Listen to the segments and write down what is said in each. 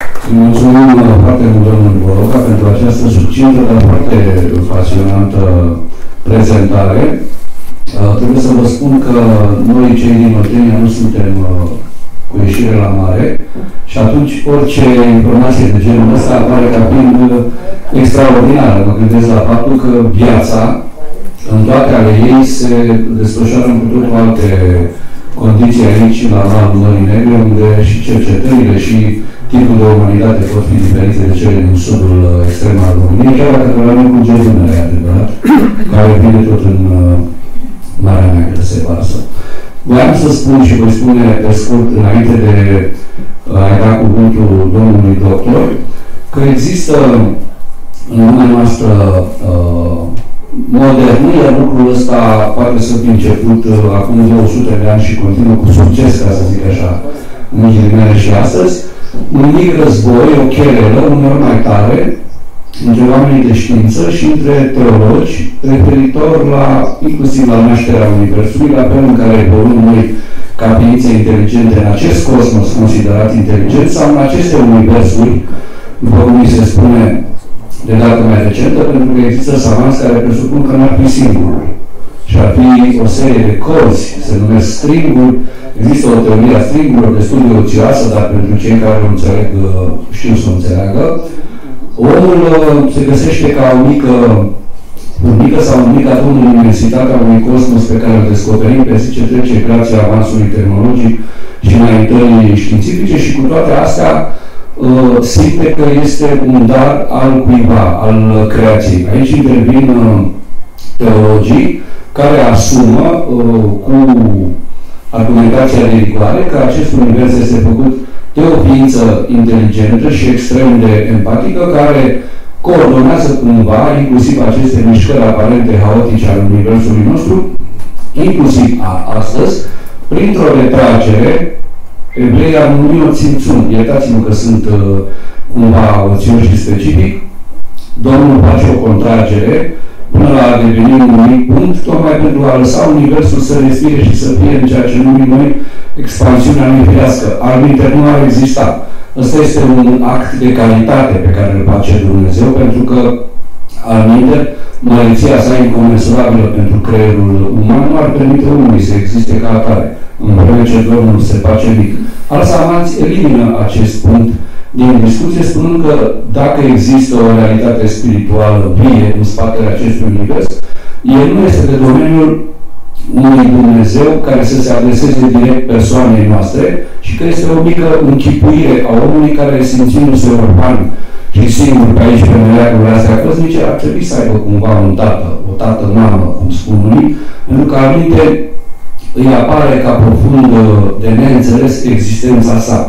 Mulțumim foarte mult, domnul Boroca, pentru această succintă, dar foarte pasionantă prezentare. Trebuie să vă spun că noi, cei din Oltenia, nu suntem cu ieșire la mare și atunci orice informație de genul ăsta apare ca fiind extraordinară. Mă gândesc la faptul că viața, în toate ale ei, se desfășoară în cu totul alte condiții aici, la malul Mării Negre, unde și cercetările și tipul de umanitate pot fi diferite de cele din sudul extrem al României, chiar dacă problema cu Gedunele, e adevărat, care vine tot în Marea Neagră, se varsă. Voiam să spun și voi spune pe scurt, înainte de a da cuvântul domnului doctor, că există în lumea noastră modernă, iar lucrul ăsta poate să fi început acum 200 de ani și continuă cu succes, ca să zic așa, în ghilimele și astăzi, un mic război, o cherelă, uneori mai tare, între oamenii de știință și între teologi, referitor la, inclusiv la nașterea Universului, la felul în care evoluăm noi ca ființe inteligente în acest cosmos considerat inteligent sau în aceste universuri, după cum mi se spune de dată mai recentă, pentru că există savanți care presupun că n-ar fi singurul. Și ar fi o serie de corzi, se numesc stringuri. Există o teorie a stringurilor destul de ocioasă, dar pentru cei care o înțeleg, știu să o înțeleagă. Omul se găsește ca o mică formică sau un mic atom în imensitatea unui cosmos pe care îl descoperim pe zi ce trece grație avansului tehnologic și înaintării științifice și cu toate astea simte că este un dar al cuiva, al creației. Aici intervin teologii care asumă cu argumentația de rigoare că acest univers este făcut de o ființă inteligentă și extrem de empatică care coordonează cumva inclusiv aceste mișcări aparente haotice ale universului nostru, inclusiv astăzi, printr-o retragere. Evreii ar numi o țințun. Iertați-mă că sunt cumva oțioși specific. Domnul face o contragere până la a deveni un mic punct, tocmai pentru a lăsa universul să respire și să fie în ceea ce numim noi expansiunea nefirească. Alminteri nu ar exista. Ăsta este un act de calitate pe care îl face Dumnezeu, pentru că alminteri, măreția sa incomensurabilă pentru creierul uman nu ar permite omului să existe ca atare, în vreme ce Domnul se face mic. Alți amanți elimină acest punct din discuție, spunând că dacă există o realitate spirituală vie în spatele acestui univers, el nu este de domeniul unui Dumnezeu care să se adreseze direct persoanei noastre și că este o mică închipuire a omului care, simțindu-se orfan și singur pe aici, pe meleagurile astea cosmice, ar trebui să aibă cumva un tată, o tată-mamă, cum spun unii, pentru că aminte îi apare ca profund de neînțeles existența sa.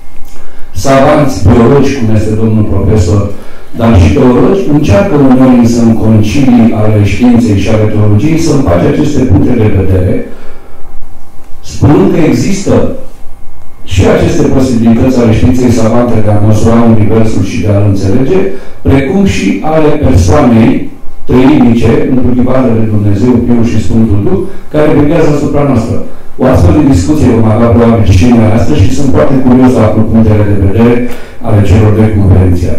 Savanți, biologi, cum este domnul profesor, dar și teologi, încearcă uneori însă în concilii ale științei și ale teologiei să împace aceste puncte de vedere, spunând că există și aceste posibilități ale științei savante de a măsura universul și de a-l înțelege, precum și ale persoanei treinice, întruchipate de Dumnezeu, Fiul și Sfântul Duh, care veghează asupra noastră. O astfel de discuție vom avea probabil și noi astăzi și sunt foarte curios la punctele de vedere ale celor de conferențiat.